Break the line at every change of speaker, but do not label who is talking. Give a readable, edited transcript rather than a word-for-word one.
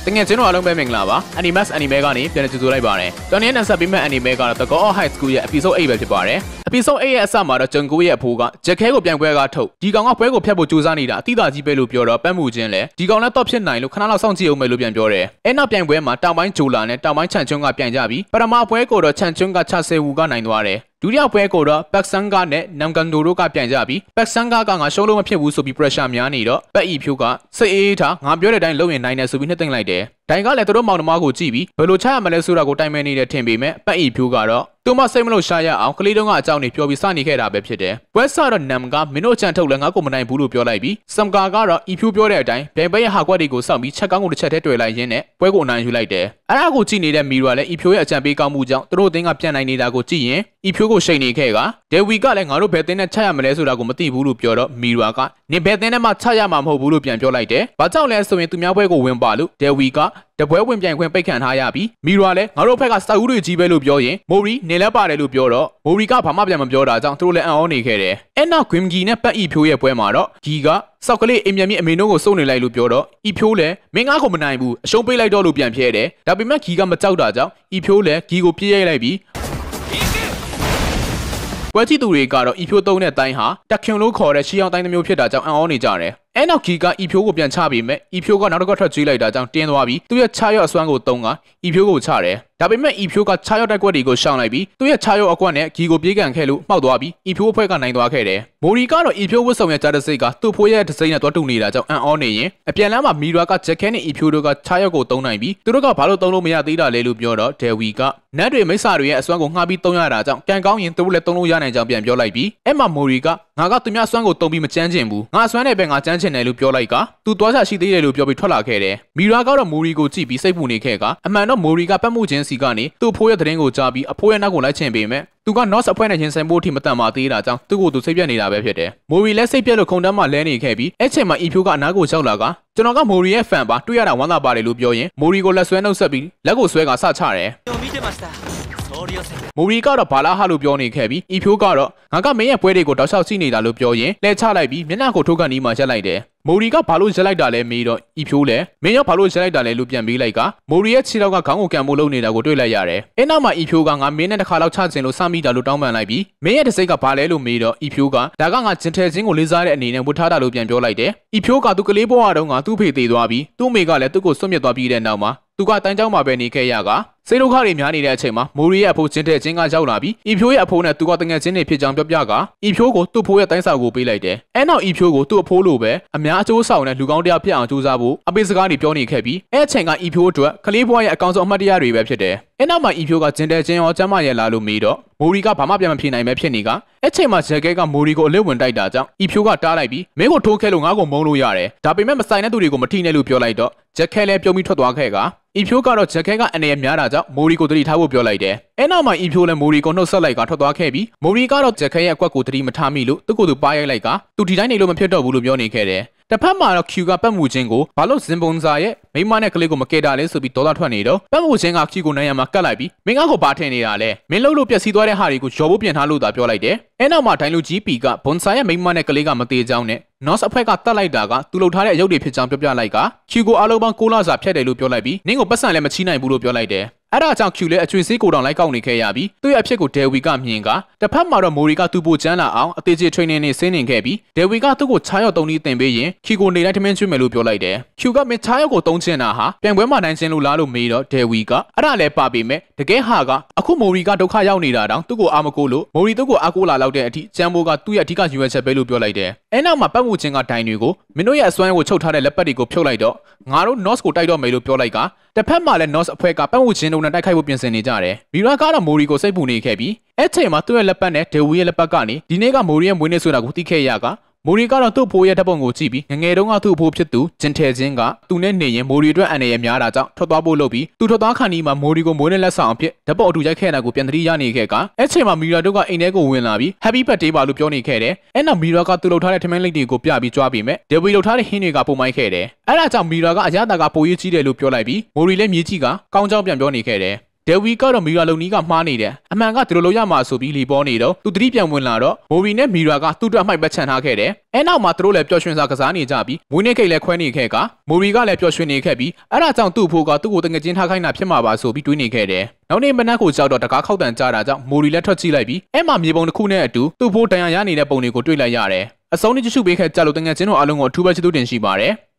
တငယ်ချင်းတို့အားလုံးပဲမင်္ဂလာပါ Animax Anime ကနေပြန်လည်ကြိုဆိုလိုက်ပါတယ်ကျွန်တော်နဲ့ဆက်ပြီးမဲ့ Anime ကတော့ The God of High School ရဲ့ Episode 8ပဲဖြစ်ပါတယ် Episode 8ရဲ့အစမှာတော့ဂျန်ကိုရဲ့အဖိုးကဂျက်ခဲကိုပြန်ပွဲကားထုတ်ဒီကောင်ကပွဲကိုဖျက်ဖို့ကြိုးစားနေတာအတိအသာကြီးပဲလို့ပြောတော့ပတ်မှုချင်းလဲဒီကောင်လည်းတော့ဖြစ်နိုင်လို့ခဏလောက်စောင့်ကြည့်အောင်မယ်လို့ပြန်ပြောတယ်အဲ့နောက်ပြန်ပွဲမှာတောင်ပိုင်းဂျိုလာနဲ့တောင်ပိုင်းချန်ချွန်းကပြန်ကြပြီးပထမပွဲကိုတော့ချန်ချွန်းကချဆယ်ဝူကနိုင်သွားတယ်ဒုတိယပွဲကိုတော့ပတ်ဆန်ကနဲ့နမ်ကန်ဒိုတို့ကပြန်ကြပြီးပတ်ဆန်ကငါရှုံးလို့မဖြစ်ဘူးဆိုပြီး pressure များနေတော့ပတ်အီဖြိုးကစိတ်အေးထားငါပြောတဲ့အတိုင်းလုပ်ရင်နိုင်တယ်ဆိုပြီးနှစ်သိမ့်လိုက်တယ်ဒိုင်ကလည်းသူတို့မောင်နှမကိုကြည့်ပြီးဘယ်လိုချရမလဲဆိုတာကိုတိုင်ပင်နေတဲ့ထင်ပေမဲ့ပတ်အီဖြိုးကတော့သူမစိတ်မလို့ရှာရအောင်ကလေးတုန်းကအကြောင်းတွေပြောပြီးစနေခဲ့တာပဲဖြစ်တယ်။ပွဲစားတော့နမ်ကမင်းတို့ချန်ထုတ်လဲငါ့ကိုမနိုင်ဘူးလို့ပြောလိုက်ပြီးစမ်ကာကတော့အီဖြိုးပြောတဲ့အတိုင်းပြိုင်ပွဲရဲ့ဟာကွက်တွေကိုစောင့်ပြီးချက်ကောင်းကိုတစ်ချက်တည်းတွေ့လိုက်ရင်းနဲ့ပွဲကိုအနိုင်ယူလိုက်တယ်။အဲ့ဒါကိုကြည့်နေတဲ့မီရိုကလည်းအီဖြိုးရဲ့အကြံပေးကောင်းမှုကြောင့်သူတို့အသင်းကပြန်နိုင်နေတာကိုကြည့်ရင်အီဖြိုးကိုရှိန်နေခဲ့ကဒေဝီကလည်းငါတို့ဘယ်အသင်းနဲ့ချက်ရမလဲဆိုတာကိုမသိဘူးလို့ပြောတော့မီရိုကနင်ဘယ်အသင်းနဲ့မှချက်ရမှာမဟုတ်ဘူးလို့ပြန်ပြောလိုက်တယ်။ဘာကြောင့်လဲဆိုရင်သူများပွဲကိုဝင်ပါလို့ဒေဝီကတပွဲဝင်ပြိုင်ခွင့်ပိတ်ခံထားရပြီးမီရိုလည်းငါတို့ဘက်ကစာအုပ်တွေကြီးပဲလို့ပြောရင်မိုရီနေလဲပါတယ်လို့ပြောတော့မိုရီကဘာမှပြန်မပြောတာကြောင့်သူတို့လည်းအံ့ဩနေခဲ့တယ်။အဲ့နောက်ဂွင်ဂီနဲ့ပတ်အီဖြိုးရဲ့ပွဲမှာတော့ဂီကစောက်ကလေးအိမ်မြန်မြင့်အမေတို့ကိုစုံနေလိုက်လို့ပြောတော့အီဖြိုးလည်းမင်းငါ့ကိုမနိုင်ဘူးအရှုံးပေးလိုက်တော့လို့ပြန်ပြဲတယ်။ဒါပေမဲ့ဂီကမကြောက်တာကြောင့်အီဖြိုးလည်းဂီကိုပြေးရိုက်လိုက်ပြီးပွဲကြည့်သူတွေကတော့အီဖြိုးသုံးတဲ့အတိုင်းဟာတက်ခွန်လို့ခေါ်တဲ့ရှီအောင်တိုင်းတစ်မျိုးဖြစ်တာကြောင့်အံ့ဩနေကြတယ်။အဲ့နောက်ဂီကအီဖြိုးကိုပြန်ချပေးမယ်အီဖြိုးကနောက်တစ်ခါထွက်ကြွေးလိုက်တာကြောင့်တင်းသွားပြီးသူ့ရဲ့ခြားရောက်အစွမ်းကိုသုံးကအီဖြိုးကိုချတယ်ဒါပေမဲ့အီဖြိုးကခြားရောက်တိုက်ကွက်တွေကိုရှောင်လိုက်ပြီးသူ့ရဲ့ခြားရောက်အကွက်နဲ့ဂီကိုပြေးကန်ခဲ့လို့မှောက်သွားပြီးအီဖြိုးအဖွဲ့ကနိုင်သွားခဲ့တယ်မိုရီကတော့အီဖြိုးဝတ်ဆောင်ရဲ့ဂျာတစိတ်ကသူ့ဖိုးရဲ့ဒစိမ့်နဲ့တွားတူနေတာကြောင့်အံ့ဩနေရင်အပြန်လမ်းမှာမီရာကဂျက်ခဲနဲ့အီဖြိုးတို့ကခြားရောက်ကိုသုံးနိုင်ပြီးသူတို့ကဘာလို့သုံးလို့မရသေးတာလဲလို့ပြောတော့ဒယ်ဝီကနတ်တွေမိစ္ဆာတွေရဲ့အစွမ်းကိုငှားပြီးသုံးရတာကြောင့်ကန်ကောင်းရင်သူတို့လည်းသုံးလို့ရနိုင်ကြောင်းပြန်ပြောလိုက်ပြီးအဲ့မှာမိုရီကငါကသူများအစွမ်းကိုသုံးပြီးမကြမ်းကျင်ဘူးငါအစွမ်းနဲ့ပဲငါကြမ်းကျင်တယ်လို့ပြောလိုက်ကသူသွားချရှိသေးတယ်လို့ပြောပြီးထွက်လာခဲ့တယ်မီရာကတော့မိုရီကိုကြည့်ပြီးစိတ်ပူနေခဲ့ကအမှန်တော့မိုရီကပတ်မှုချင်းစီကနေသူ့အဖိုးရဲ့သတင်းကိုကြားပြီးအဖိုးရဲ့နောက်ကိုလိုက်ချင်ပေမဲ့သူက North အဖွဲ့နဲ့ရင်ဆိုင်ဖို့အထိမတန်ပါသေးတာကြောင့်သူ့ကိုသူစိတ်ပြတ်နေတာပဲဖြစ်တယ်မိုရီလည်းစိတ်ပြတ်လို့ခုံတန်းမှလဲနေခဲ့ပြီးအဲ့ချိန်မှာအီဖြိုးကအနားကိုရောက်လာကကျွန်တော်ကမိုရီရဲ့ဖန်ပါတွေ့ရတာဝမ်းသာပါတယ်လို့ပြောရင်မိုရီကိုလက်ဆွဲနှုတ်ဆက်ပြီးလက်ကိုဆွဲကစချတယ်မိုရီကတော့ဘာလာဟာလို့ပြောနေခဲ့ပြီးအီဖြိုးကတော့ငါကမင်းရဲ့ပွဲတွေကိုတောက်လျှောက်ကြည့်နေတာလို့ပြောရင်လဲချလိုက်ပြီးမျက်နှာကိုထိုးကန်နီးမှရက်လိုက်တယ်မိုရီကဘာလို့ရက်လိုက်တာလဲမေးတော့အီဖြိုးလည်းမင်းရောဘာလို့ရက်လိုက်တာလဲလို့ပြန်ပေးလိုက်ကမိုရီရဲ့ခြေထောက်ကခေါင်းကိုကန်ဖို့လုပ်နေတာကိုတွေ့လိုက်ရတယ်။အဲ့နောက်မှာအီဖြိုးကငါမင်းနဲ့တစ်ခါလောက်ချခြင်းလို့စမိတာလို့တောင်းပန်လိုက်ပြီးမင်းရဲ့တစိမ့်ကဘာလဲလို့မေးတော့အီဖြိုးကဒါကငါဂျင်ထဲချင်းကိုလေးစားတဲ့အနေနဲ့ဝတ်ထားတာလို့ပြန်ပြောလိုက်တယ်။အီဖြိုးကသူကလေးဘဝတုန်းကသူ့ဖေသေးသွားပြီးသူ့မိကလည်းသူ့ကိုစွန့်မြတ်သွားပြီးတဲ့နောက်မှာသူကတန်းကြောင်းမှာပဲနေခဲ့ရကစိတ်ဒုက္ခတွေများနေတဲ့အချိန်မှာမိုရီရဲ့အဖိုးချင်းတဲ့ချင်းကရောက်လာပြီးအီဖြိုးရဲ့အဖိုးနဲ့သူကတငယ်ချင်းတွေဖြစ်ကြောင်းပြောပြကအီဖြိုးကိုသူ့ဖိုးရဲ့တိုင်းစာကိုပေးလိုက်တယ်။အဲ့နောက်အီဖြိုးကိုသူ့အဖိုးလိုပဲအများအကျိုးဆောင်တဲ့လူကောင်းတရားဖြစ်အောင်ကြိုးစားဖို့အပိစကားတွေပြောနေခဲ့ပြီးအဲ့အချိန်ကအီဖြိုးအတွက်ကလေးဘွားရဲ့အကောင်ဆုံးအမှတ်တရတွေပဲဖြစ်တယ်။အဲ့နောက်မှာအီဖြိုးကဂျင်တဲ့ချင်းရောကျမ်းမာရဲ့လာလို့မေးတော့မိုရီကဘာမှပြန်မဖြေနိုင်ပဲဖြစ်နေကအဲ့ချိန်မှာဂျက်ကဲကမိုရီကိုအလစ်ဝင်တိုက်တာကြောင့်အီဖြိုးကတားလိုက်ပြီးမင်းကိုထိုးခဲလို့ငါ့ကိုမုန်းလို့ရတယ်။ဒါပေမဲ့မဆိုင်တဲ့သူတွေကိုမထိနဲ့လို့ပြောလိုက်တော့ဂျက်ခဲလည်းပြုံးပြီးထွက်သွားခဲ့ကအီဖြိုးကတော့ဂျက်ခဲကအနေနဲ့များတာကြောင့်မိုရီကိုတတိထားဖို့ပြောလိုက်တယ်။အဲ့နောက်မှာအီဖြိုးလည်းမိုရီကိုနှုတ်ဆက်လိုက်ကထွက်သွားခဲ့ပြီးမိုရီကတော့ဂျက်ခဲရဲ့အကွက်ကိုတတိမထားမိလို့သူ့ကိုယ်သူပါရိုက်လိုက်ကသူဒီတိုင်းနေလို့မဖြစ်တော့ဘူးလို့ပြောနေခဲ့တယ်။တစ်ဖက်မှာတော့ Q ကပတ်မှုချင်းကိုဘာလို့ဇင်ပုံစာရဲ့မိမနဲ့ကလေးကိုမကဲတာလဲဆိုပြီးဒေါသထွက်နေတော့ပတ်မှုချင်းက Q ကိုနိုင်ရမှာကတ်လိုက်ပြီးမင်းကကိုဘာထင်နေတာလဲမင်းလှုပ်လို့ပျက်စီးသွားတဲ့ဟာတွေကိုရော်ဖို့ပြင်ထားလို့သာပြောလိုက်တယ်။အဲ့နောက်မှာဒိုင်လူကြီးပီကဘွန်ဆာရဲ့မိမနဲ့ကလေးကမသေးကြောင်းနဲ့ North အဖွဲ့ကတတ်လိုက်တာကသူလှုပ်ထားတဲ့အရုပ်တွေဖြစ်ကြောင်းပြောပြလိုက်က Q ကိုအားလုံးပေါင်း6လစာဖြတ်တယ်လို့ပြောလိုက်ပြီးနင်းကိုပတ်စံလည်းမချီးနိုင်ဘူးလို့ပြောလိုက်တယ်။အဲ့ဒါကြောင့် Q လည်းအကျွေးစေးကိုတောင်လိုက်ကောက်နေခဲ့ရပြီးသူ့ရဲ့အဖြစ်ကိုဒယ်ဝီကမြင်ကတစ်ဖက်မှာတော့မိုရီကသူ့ပိုချမ်းလာအောင်အသေးချေ training နဲ့ဆင်းနေခဲ့ပြီးဒယ်ဝီကသူ့ကိုခြားရောက်3နည်းတင်ပေးရင် Q ကိုနေတိုင်းထမင်းကျွေးမယ်လို့ပြောလိုက်တယ်။ Q ကမင်းခြားရောက်ကို3ချင်တာဟာပြန်ပွဲမှာနိုင်ခြင်းလို့လားလို့မေးတော့ဒယ်ဝီကအဲ့ဒါလည်းပါပေမဲ့တကယ်ဟာကအခုမိုရီကဒုက္ခရောက်နေတာတောင်သူ့ကိုအာမကိုလို့မိုရီသူ့ကိုအားကိုးလာလောက်တဲ့အထိကျမ်းဘိုးကသူ့ရဲ့အဓိကရွေးချက်ပဲလို့ပြောလိုက်တယ်။အဲ့နောက်မှာပတ်မှုချင်းကဒိုင်တွေကိုမင်းတို့ရဲ့အစွမ်းကိုချုပ်ထားတဲ့လက်ပတ်တွေကိုဖြုတ်လိုက်တော့ငါတို့ North ကိုတိုက်တော့မယ်လို့ပြောလိုက်ကတစ်ဖက်မှာလည်း North အဖွဲ့ကပတ်မှုချင်းတို့နဲ့တိုက်ခိုက်ဖို့ပြင်ဆင်နေကြတယ်။မီရာကတော့မိုရီကိုစိတ်ပူနေခဲ့ပြီးအဲ့ချိန်မှာသူ့ရဲ့လက်ပတ်နဲ့ဒေဝီရဲ့လက်ပတ်ကနေဒီနေ့ကမိုရီရဲ့မွေးနေ့ဆိုတာကိုသိခဲ့ရကမိုရီကတော့သူ့ဖိုးရဲ့ဓာတ်ပုံကိုကြည့်ပြီးငငယ်တုန်းကသူ့အဖိုးဖြစ်သူဂျင်ထဲချင်းကသူနဲ့နေရင်မိုရီအတွက်အန်ရယ်များတာကြောင့်ထွက်သွားဖို့လုပ်ပြီးသူထွက်သွားခါနီးမှာမိုရီကိုမွေးနေ့လက်ဆောင်အဖြစ်ဓာတ်ပုံအတူရိုက်ခဲ့တာကိုပြန်သတိရနေခဲ့ကအဲ့ချိန်မှာမီရာတို့ကအိမ်ထဲကိုဝင်လာပြီး Happy Birthday ပါလို့ပြောနေခဲ့တယ်။အဲ့နောက်မီရာကသူ့လှုပ်ထားတဲ့ထမင်းလိပ်တွေကိုပြပြီးကြွားပြီးမဲ့ဒေဝီလှုပ်ထားတဲ့ဟင်းတွေကပုံမိုက်ခဲ့တယ်။အဲ့ဒါကြောင့်မီရာကအရသာကပိုရေးကြီးတယ်လို့ပြောလိုက်ပြီးမိုရီလည်းမြေကြီးကကောင်းကြောင်းပြန်ပြောနေခဲ့တယ်။ဒေဝီကတော့မီရာလုံနီးကမှားနေတယ်အမှန်ကဒီလိုလုပ်ရမှာဆိုပြီးလီပေါ်နေတော့သူသတိပြန်ဝင်လာတော့မိုရီနဲ့မီရာကသူ့အတွက်အမိုက်ပတ်ချန်ထားခဲ့တယ်အဲနောက်မှာသူတို့လည်းပျော်ရွှင်စွာကစားနေကြပြီးမွေးနေ့ကိတ်လည်းခွဲနေခဲ့ကမိုရီကလည်းပျော်ရွှင်နေခဲ့ပြီးအဲ့ဒါကြောင့်သူ့ဖိုးကသူ့ကိုတငကျင်းထားခိုင်းတာဖြစ်မှာပါဆိုပြီးတွေးနေခဲ့တယ်နောက်နေ့မနက်ကိုကြောက်တော့တကားခောက်တန်ကြတာကြောင့်မိုရီလည်းထွက်ကြည့်လိုက်ပြီးအဲ့မှာမြေပုံတစ်ခုနဲ့အတူသူ့ဖိုးတန်ရရနေတဲ့ပုံတွေကိုတွေ့လိုက်ရတယ်အစုံနဲ့ကြည့်ရှုပေးခဲ့ကြလို့တငကျင်းတို့အားလုံးကိုအထူးပဲချစ်သူတင်ရှိပါတယ်